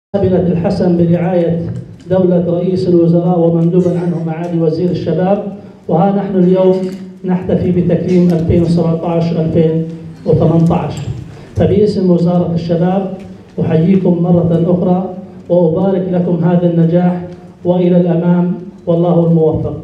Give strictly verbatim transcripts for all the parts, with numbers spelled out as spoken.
قابلة الحسن برعاية دولة رئيس الوزراء ومندوبا عنه معالي وزير الشباب. وها نحن اليوم نحتفي بتكريم ألفين وسبعة عشر ألفين وثمانية عشر. فباسم وزارة الشباب أحييكم مرة أخرى وأبارك لكم هذا النجاح وإلى الأمام والله الموفق.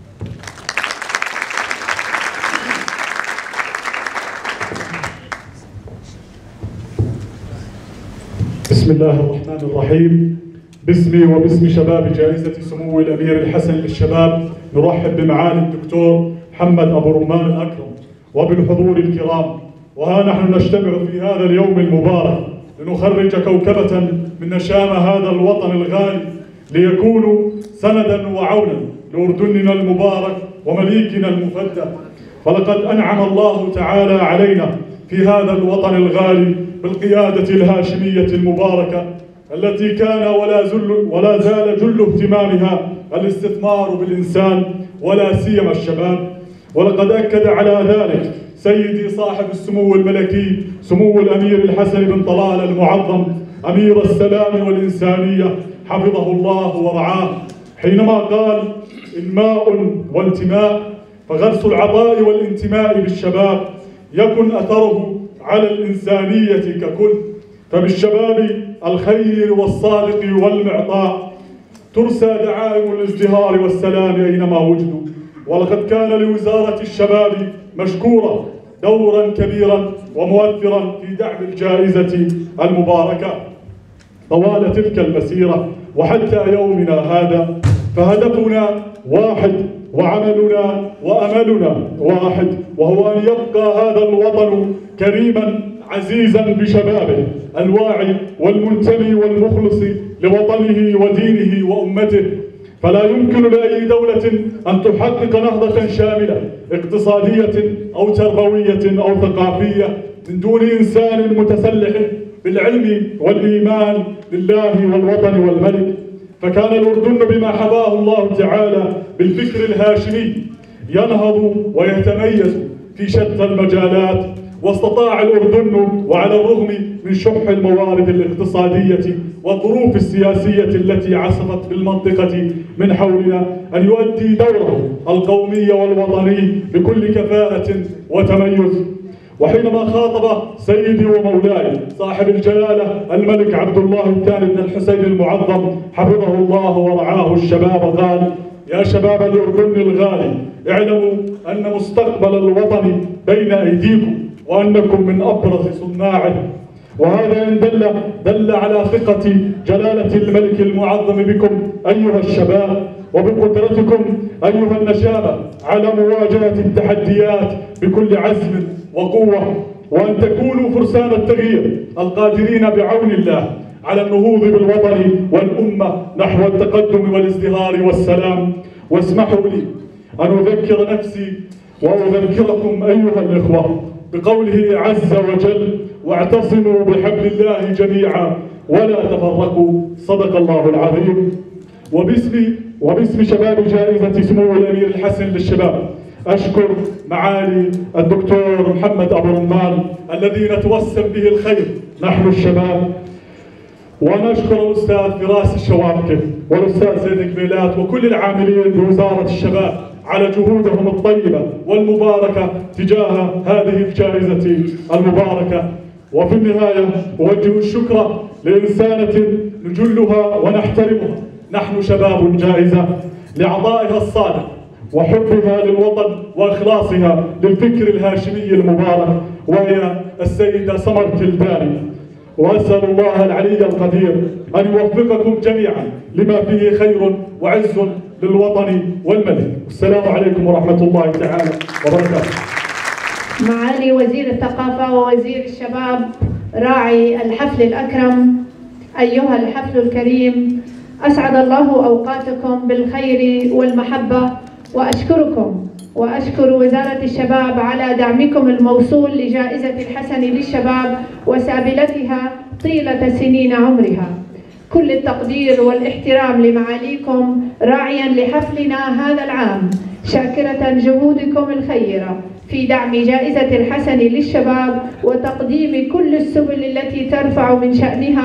بسم الله الرحمن الرحيم. باسمي وباسم شباب جائزة سمو الأمير الحسن للشباب نرحب بمعالي الدكتور محمد أبو رمان الأكرم وبالحضور الكرام. وها نحن نجتمع في هذا اليوم المبارك لنخرج كوكبة من نشام هذا الوطن الغالي ليكونوا سندا وعونا لأردننا المبارك ومليكنا المفدى. فلقد أنعم الله تعالى علينا في هذا الوطن الغالي بالقيادة الهاشمية المباركة التي كان ولا زل ولا زال جل اهتمامها الاستثمار بالإنسان ولا سيما الشباب. ولقد أكد على ذلك سيدي صاحب السمو الملكي سمو الأمير الحسن بن طلال المعظم أمير السلام والإنسانية حفظه الله ورعاه حينما قال: إنماء وانتماء، فغرس العطاء والانتماء بالشباب يكن أثره على الإنسانية ككل. فبالشباب الخير والصادق والمعطاء ترسى دعائم الازدهار والسلام أينما وجدوا. ولقد كان لوزارة الشباب مشكورة دورا كبيرا ومؤثرا في دعم الجائزة المباركة طوال تلك المسيرة وحتى يومنا هذا. فهدفنا واحد وعملنا وأملنا واحد، وهو أن يبقى هذا الوطن كريما عزيزا بشبابه الواعي والمنتمي والمخلص لوطنه ودينه وأمته. فلا يمكن لأي دولة أن تحقق نهضة شاملة اقتصادية أو تربوية أو ثقافية من دون إنسان متسلح بالعلم والإيمان لله والوطن والملك. فكان الأردن بما حباه الله تعالى بالفكر الهاشمي ينهض ويتميز في شتى المجالات. واستطاع الأردن وعلى الرغم من شح الموارد الاقتصادية والظروف السياسية التي عصفت بالمنطقة من حولنا أن يؤدي دوره القومي والوطني بكل كفاءة وتميز. وحينما خاطب سيدي ومولاي صاحب الجلالة الملك عبد الله الثاني بن الحسين المعظم حفظه الله ورعاه الشباب قال: يا شباب الأردن الغالي، اعلموا أن مستقبل الوطن بين أيديكم وأنكم من أبرز صناعه. وهذا إن دل دل على ثقة جلالة الملك المعظم بكم أيها الشباب وبقدرتكم أيها النشابة على مواجهة التحديات بكل عزم وقوة، وأن تكونوا فرسان التغيير القادرين بعون الله على النهوض بالوطن والأمة نحو التقدم والازدهار والسلام. واسمحوا لي أن أذكر نفسي وأذكركم أيها الإخوة بقوله عز وجل: واعتصموا بحبل الله جميعا ولا تفرقوا. صدق الله العظيم. وباسم وباسم شباب جائزة سمو الأمير الحسن للشباب أشكر معالي الدكتور محمد أبو رمان الذي نتوسم به الخير نحن الشباب. ونشكر الأستاذ فراس الشواكب والأستاذ زيد قبيلات وكل العاملين بوزارة الشباب على جهودهم الطيبة والمباركة تجاه هذه الجائزة المباركة. وفي النهاية أوجه الشكر لإنسانة نجلها ونحترمها نحن شباب الجائزة لعطائها الصادق وحبها للوطن وإخلاصها للفكر الهاشمي المبارك، وهي السيدة سمر تلداني. وأسأل الله العلي القدير أن يوفقكم جميعا لما فيه خير وعز للوطن والملك. السلام عليكم ورحمة الله تعالى وبركاته. معالي وزير الثقافة ووزير الشباب راعي الحفل الأكرم، أيها الحفل الكريم، أسعد الله أوقاتكم بالخير والمحبة، وأشكركم وأشكر وزارة الشباب على دعمكم الموصول لجائزة الحسن للشباب وسابلتها طيلة سنين عمرها. كل التقدير والاحترام لمعاليكم راعيا لحفلنا هذا العام، شاكرة جهودكم الخيرة في دعم جائزة الحسن للشباب وتقديم كل السبل التي ترفع من شأنها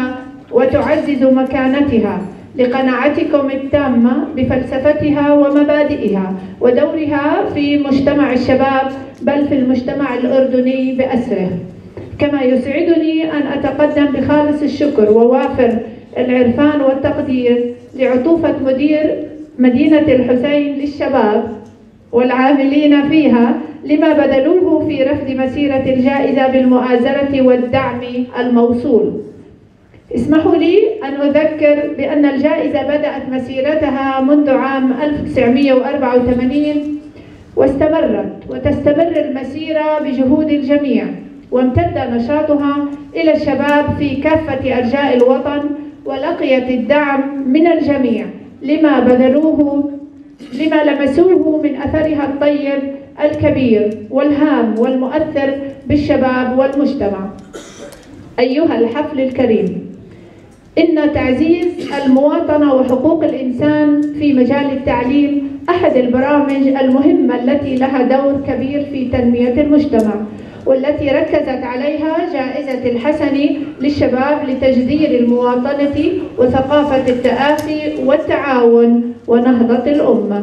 وتعزز مكانتها لقناعتكم التامة بفلسفتها ومبادئها ودورها في مجتمع الشباب بل في المجتمع الأردني بأسره. كما يسعدني أن أتقدم بخالص الشكر ووافر العرفان والتقدير لعطوفة مدير مدينة الحسين للشباب والعاملين فيها لما بذلوه في رفض مسيرة الجائزة بالمؤازرة والدعم الموصول. اسمحوا لي أن أذكر بأن الجائزة بدأت مسيرتها منذ عام ألف وتسعمئة وأربعة وثمانين واستمرت وتستمر المسيرة بجهود الجميع، وامتد نشاطها إلى الشباب في كافة أرجاء الوطن، ولقيت الدعم من الجميع لما بذلوه لما لمسوه من أثرها الطيب الكبير والهام والمؤثر بالشباب والمجتمع. أيها الحفل الكريم، إن تعزيز المواطنة وحقوق الإنسان في مجال التعليم أحد البرامج المهمة التي لها دور كبير في تنمية المجتمع، والتي ركزت عليها جائزة الحسن للشباب لتجذير المواطنة وثقافة التآخي والتعاون ونهضة الأمة.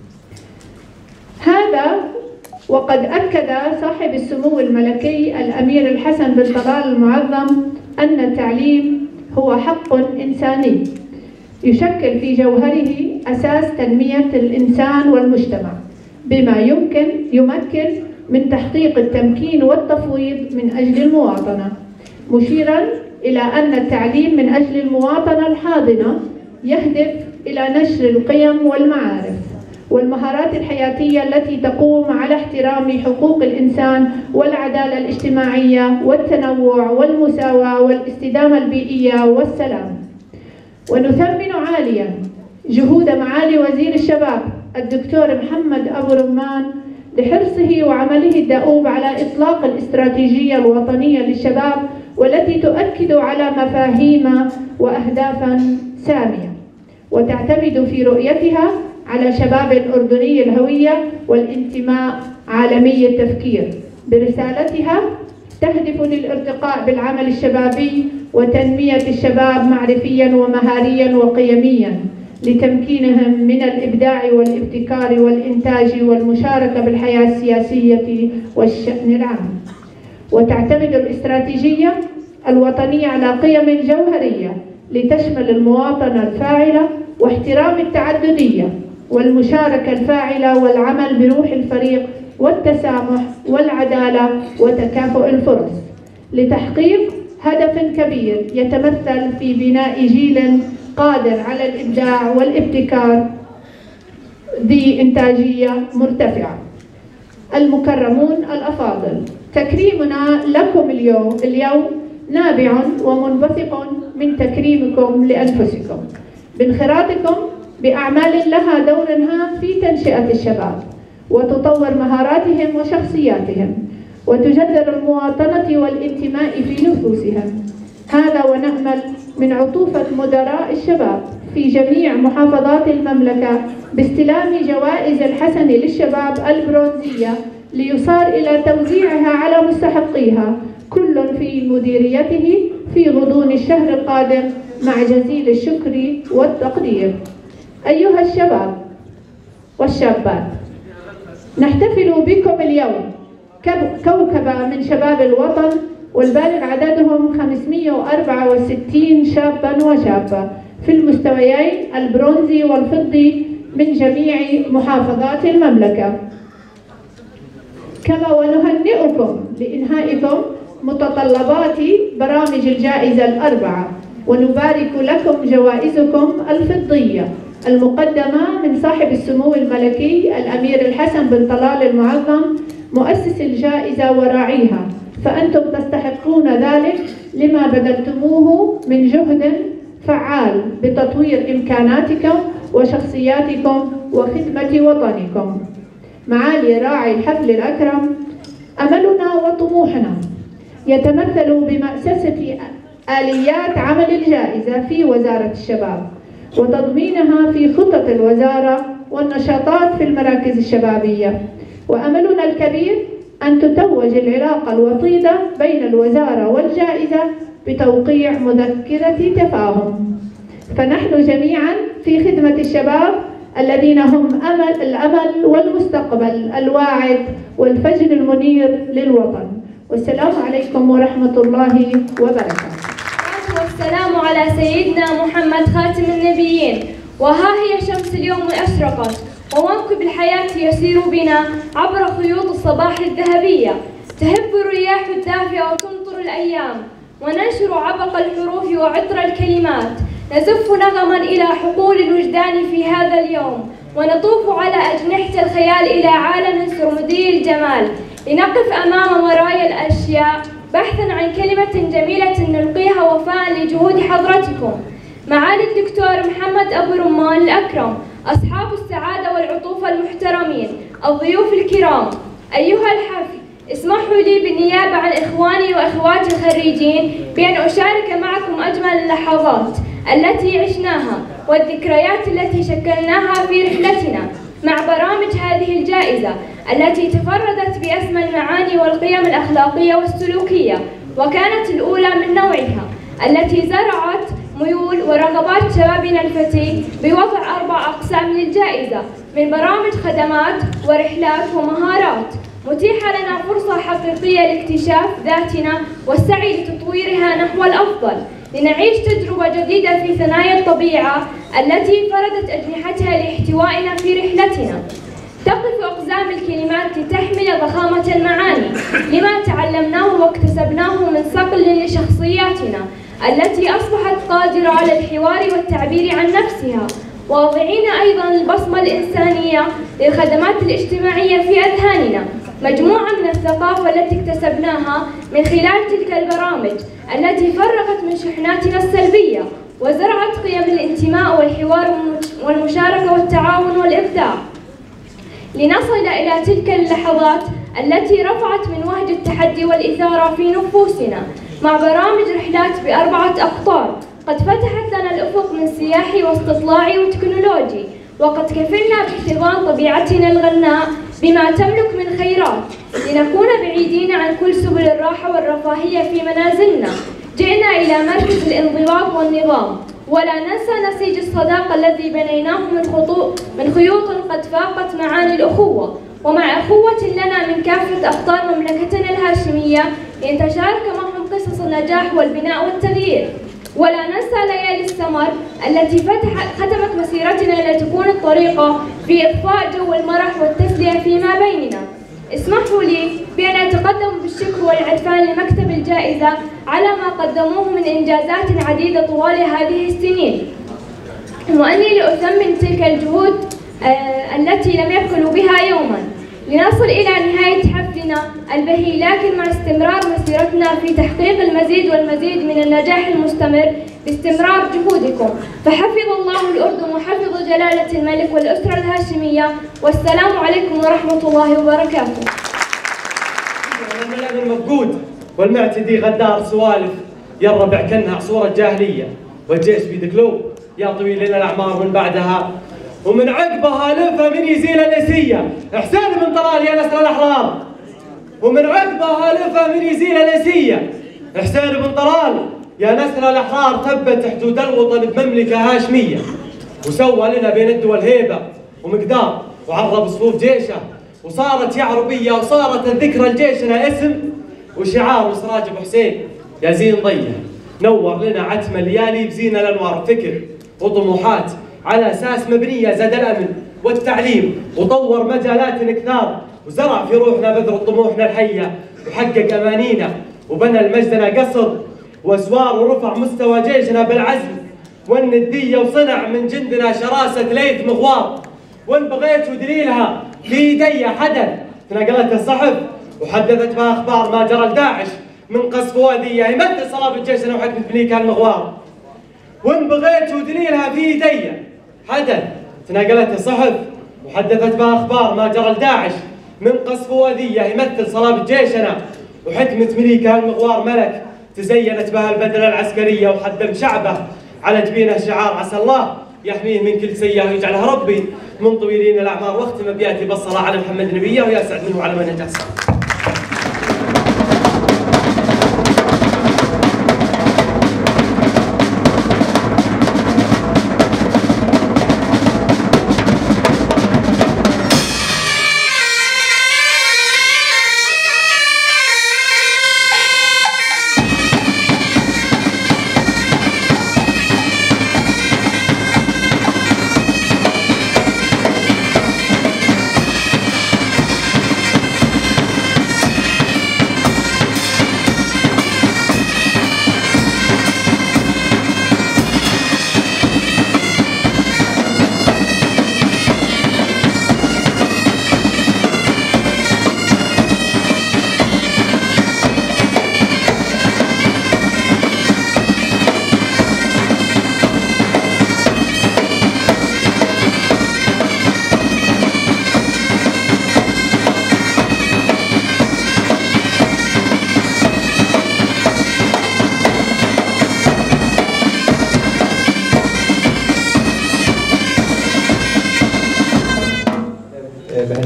هذا وقد أكد صاحب السمو الملكي الأمير الحسن بن طلال المعظم أن التعليم هو حق إنساني يشكل في جوهره أساس تنمية الإنسان والمجتمع، بما يمكن يمكن من تحقيق التمكين والتفويض من أجل المواطنة، مشيرا إلى أن التعليم من أجل المواطنة الحاضنة يهدف إلى نشر القيم والمعارف والمهارات الحياتية التي تقوم على احترام حقوق الإنسان والعدالة الاجتماعية والتنوع والمساواة والاستدامة البيئية والسلام. ونثمن عاليا جهود معالي وزير الشباب الدكتور محمد أبو رمان لحرصه وعمله الدؤوب على إطلاق الاستراتيجية الوطنية للشباب، والتي تؤكد على مفاهيم وأهدافا سامية وتعتمد في رؤيتها على شباب الأردني الهوية والانتماء عالمي التفكير. برسالتها تهدف للارتقاء بالعمل الشبابي وتنمية الشباب معرفيا ومهاريا وقيميا لتمكينهم من الإبداع والابتكار والإنتاج والمشاركة بالحياة السياسية والشأن العام. وتعتمد الاستراتيجية الوطنية على قيم جوهرية لتشمل المواطنة الفاعلة واحترام التعددية والمشاركة الفاعلة والعمل بروح الفريق والتسامح والعدالة وتكافؤ الفرص لتحقيق هدف كبير يتمثل في بناء جيل قادر على الإبداع والابتكار ذي إنتاجية مرتفعة. المكرمون الأفاضل، تكريمنا لكم اليوم اليوم نابع ومنبثق من تكريمكم لأنفسكم بانخراطكم بأعمال لها دور هام في تنشئة الشباب وتطور مهاراتهم وشخصياتهم وتجذر المواطنة والانتماء في نفوسهم. هذا ونأمل من عطوفة مدراء الشباب في جميع محافظات المملكة باستلام جوائز الحسن للشباب البرونزية ليصار إلى توزيعها على مستحقيها كل في مديريته في غضون الشهر القادم مع جزيل الشكر والتقدير. أيها الشباب والشابات، نحتفل بكم اليوم كوكبة من شباب الوطن والبالغ عددهم خمسمئة وأربعة وستين شابا وشابة في المستويين البرونزي والفضي من جميع محافظات المملكة. كما ونهنئكم لإنهائكم متطلبات برامج الجائزة الأربعة، ونبارك لكم جوائزكم الفضية المقدمة من صاحب السمو الملكي الأمير الحسن بن طلال المعظم مؤسس الجائزة وراعيها، فأنتم تستحقون ذلك لما بذلتموه من جهد فعال بتطوير إمكاناتكم وشخصياتكم وخدمة وطنكم. معالي راعي الحفل الأكرم، أملنا وطموحنا يتمثل بمأسسة آليات عمل الجائزة في وزارة الشباب وتضمينها في خطط الوزارة والنشاطات في المراكز الشبابية، وأملنا الكبير أن تتوج العلاقة الوطيدة بين الوزارة والجائزة بتوقيع مذكرة تفاهم. فنحن جميعا في خدمة الشباب الذين هم أمل الأمل والمستقبل الواعد والفجر المنير للوطن. والسلام عليكم ورحمة الله وبركاته. والسلام على سيدنا محمد خاتم النبيين. وها هي شمس اليوم أشرقت، وموكب الحياة يسير بنا عبر خيوط الصباح الذهبية. تهب الرياح الدافئة وتمطر الأيام، وننشر عبق الحروف وعطر الكلمات. نزف نغما إلى حقول الوجدان في هذا اليوم، ونطوف على أجنحة الخيال إلى عالم سرمدي الجمال، لنقف أمام مرايا الأشياء بحثا عن كلمة جميلة نلقيها وفاء لجهود حضرتكم. معالي الدكتور محمد أبو رمان الأكرم، أصحاب السعادة والعطوفة المحترمين، الضيوف الكرام، أيها الحفل، اسمحوا لي بالنيابة عن إخواني وأخواتي الخريجين بأن أشارك معكم أجمل اللحظات التي عشناها والذكريات التي شكلناها في رحلتنا مع برامج هذه الجائزة التي تفردت بأسمى المعاني والقيم الأخلاقية والسلوكية، وكانت الأولى من نوعها التي زرعت ميول ورغبات شبابنا الفتي بوضع أربع أقسام للجائزة من برامج خدمات ورحلات ومهارات، متيحة لنا فرصة حقيقية لاكتشاف ذاتنا والسعي لتطويرها نحو الأفضل، لنعيش تجربة جديدة في ثنايا الطبيعة التي فردت أجنحتها لاحتوائنا في رحلتنا. تقف أقزام الكلمات لتحمل ضخامة المعاني لما تعلمناه واكتسبناه من صقل لشخصياتنا التي أصبحت قادرة على الحوار والتعبير عن نفسها، واضعين أيضا البصمة الإنسانية للخدمات الاجتماعية في أذهاننا، مجموعة من الثقافة التي اكتسبناها من خلال تلك البرامج التي فرغت من شحناتنا السلبية وزرعت قيم الانتماء والحوار والمشاركة والتعاون والإبداع، لنصل إلى تلك اللحظات التي رفعت من وهج التحدي والإثارة في نفوسنا مع برامج رحلات بأربعة أقطار قد فتحت لنا الأفق من سياحي واستطلاعي وتكنولوجي، وقد كفلنا باحتضان طبيعتنا الغناء بما تملك من خيرات لنكون بعيدين عن كل سبل الراحة والرفاهية في منازلنا. جئنا إلى مركز الانضباط والنظام، ولا ننسى نسيج الصداقة الذي بنيناه من خطوط من خيوط قد فاقت معاني الأخوة، ومع أخوة لنا من كافة أقطار مملكتنا الهاشمية لنتشارك معهم قصص النجاح والبناء والتغيير. ولا ننسى ليالي السمر التي فتحت ختمت مسيرتنا لتكون الطريقة في إضفاء جو المرح والتسلية فيما بيننا. اسمحوا لي بأن أتقدم بالشكر والعرفان لمكتب الجائزة على ما قدموه من إنجازات عديدة طوال هذه السنين، وأني لأثمن تلك الجهود آه التي لم يبخلوا بها يوما لنصل إلى نهاية حفلنا البهي، لكن مع استمرار مسيرتنا في تحقيق المزيد والمزيد من النجاح المستمر باستمرار جهودكم. فحفظ الله الأردن وحفظ جلالة الملك والأسرة الهاشمية، والسلام عليكم ورحمة الله وبركاته. الملعب المفقود والمعتدي غدار سوالف يا الربع كانها عصورة جاهلية، والجيش بيدكلو يا طويل الأعمار من بعدها، ومن عقبها لفة من يزيل الأسية حسين بن طلال يا نسل الأحرار، ومن عقبها لفة من يزيل الأسية حسين بن طلال يا نسل الأحرار، ثبت حدود الوطن بمملكة هاشمية، وسوى لنا بين الدول هيبة ومقدار، وعرب صفوف جيشه، وصارت يا عربية وصارت الذكرى لجيشنا اسم وشعار، وسراج ابو حسين يا زين ضيه نور لنا عتمة الليالي بزينة الأنوار، فكر وطموحات على أساس مبنية زاد الأمن والتعليم، وطور مجالات كثار، وزرع في روحنا بذر طموحنا الحية، وحقق أمانينا، وبنى المجدنا قصر وأسوار، ورفع مستوى جيشنا بالعزم والندية، وصنع من جندنا شراسة ليث مغوار. وإن بغيت دليلها في يدي حدث تنقلت الصحف وحدثت بها أخبار ما جرى لداعش من قصف وادية يمثل صلابة جيشنا وحكمة بنيك المغوار. وإن بغيت دليلها في يدي حدث تنقلت الصحف وحدثت بها أخبار ما جرى لداعش من قصف وادية يمثل صلابة جيشنا وحكمة مليك المغوار، ملك تزينت بها البدلة العسكرية وحدم شعبه على جبينه شعار عسى الله يحميه من كل سيئة ويجعلها ربي من طويلين الأعمار. واختم بياتي بالصلاة على محمد نبيه ويسعد منه على من يتحسن.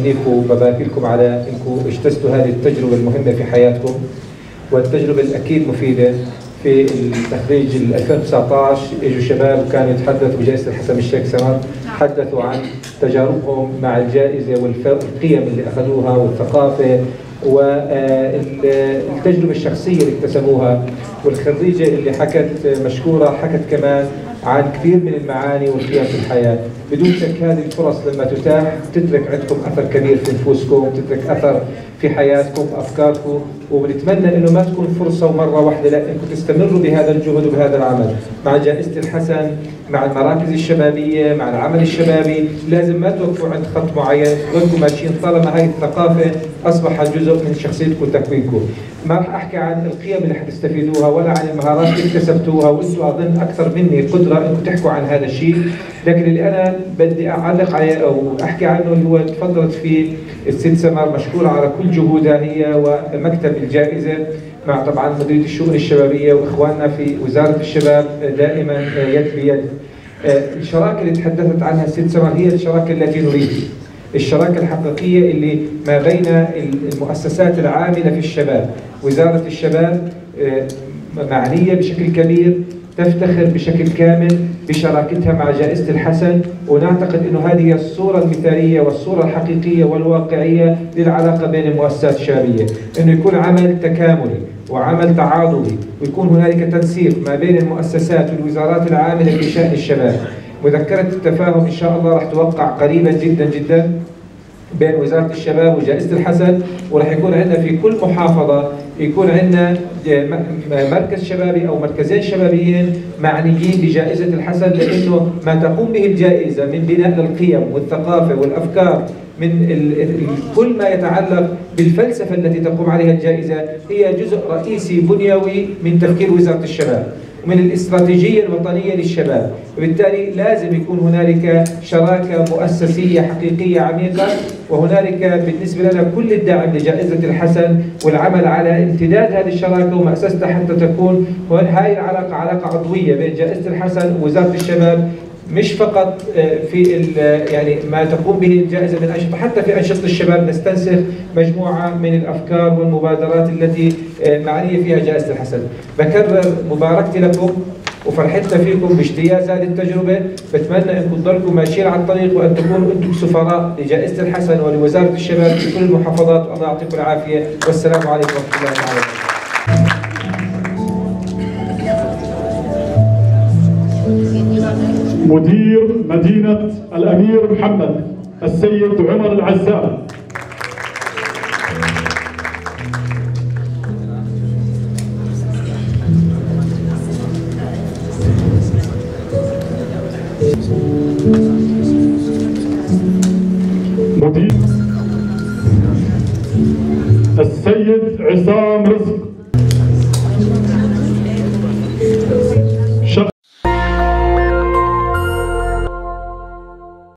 بهنيكم وببارك لكم على انكم اجتزتوا هذه التجربه المهمه في حياتكم، والتجربه الاكيد مفيده. في التخريج ألفين وتسعة عشر اجوا شباب وكانوا يتحدثوا بجائزه الحسن الشيخ سمر، تحدثوا عن تجاربهم مع الجائزه والقيم اللي اخذوها والثقافه والتجربه الشخصيه اللي اكتسبوها. والخريجه اللي حكت مشكوره حكت كمان عن كثير من المعاني والقيم في الحياه. بدون شك هذه الفرص لما تتاح تترك عندكم اثر كبير في نفوسكم، تترك اثر في حياتكم، افكاركم، وبنتمنى انه ما تكون فرصه ومره واحده، لا انكم تستمروا بهذا الجهد وبهذا العمل مع جائزه الحسن، مع المراكز الشبابيه، مع العمل الشبابي. لازم ما توقفوا عند خط معين، تضلكم ماشيين طالما هاي الثقافه اصبحت جزء من شخصيتكم وتكوينكم. ما راح احكي عن القيم اللي حتستفيدوها ولا عن المهارات اللي اكتسبتوها، وانتم اظن اكثر مني قدره انكم تحكوا عن هذا الشيء، لكن اللي انا بدي اعلق عليه او احكي عنه اللي هو تفضلت فيه الست سمر، مشكوره على كل جهودها هي ومكتب الجائزه مع طبعا مديريه الشؤون الشبابيه واخواننا في وزاره الشباب دائما يد بيد. الشراكه اللي تحدثت عنها الست سمر هي الشراكه التي نريد، الشراكه الحقيقيه اللي ما بين المؤسسات العامله في الشباب. وزاره الشباب معنيه بشكل كبير، تفتخر بشكل كامل بشراكتها مع جائزة الحسن، ونعتقد أنه هذه هي الصورة المثالية والصورة الحقيقية والواقعية للعلاقة بين المؤسسات الشبابية، أنه يكون عمل تكاملي وعمل تعاضدي، ويكون هنالك تنسيق ما بين المؤسسات والوزارات العاملة في شأن الشباب. مذكرة التفاهم إن شاء الله راح توقع قريبا جدا جدا بين وزارة الشباب وجائزة الحسن، وراح يكون عندنا في كل محافظة يكون عندنا مركز شبابي أو مركزين شبابيين معنيين بجائزة الحسن، لأنه ما تقوم به الجائزة من بناء القيم والثقافة والأفكار، من ال ال كل ما يتعلق بالفلسفة التي تقوم عليها الجائزة، هي جزء رئيسي بنيوي من تفكير وزارة الشباب ومن الاستراتيجية الوطنية للشباب. وبالتالي لازم يكون هنالك شراكة مؤسسية حقيقية عميقة، وهنالك بالنسبة لنا كل الدعم لجائزة الحسن والعمل على امتداد هذه الشراكة ومؤسستها حتى تكون هاي العلاقة علاقة عضوية بين جائزة الحسن ووزارة الشباب، مش فقط في يعني ما تقوم به الجائزة من أنشطة، حتى في أنشطة الشباب نستنسخ مجموعة من الأفكار والمبادرات التي معنية فيها جائزة الحسن. بكرر مباركتي لكم وفرحتنا فيكم باجتياز هذه التجربة. بتمنى أنكم تضلكم ماشيين على الطريق وأن تكونوا أنتم سفراء لجائزة الحسن ولوزارة الشباب في كل المحافظات، والله يعطيكم العافية، والسلام عليكم ورحمة الله وبركاته. مدير مدينة الأمير محمد السيد عمر العزام. مدير السيد عصام رزق.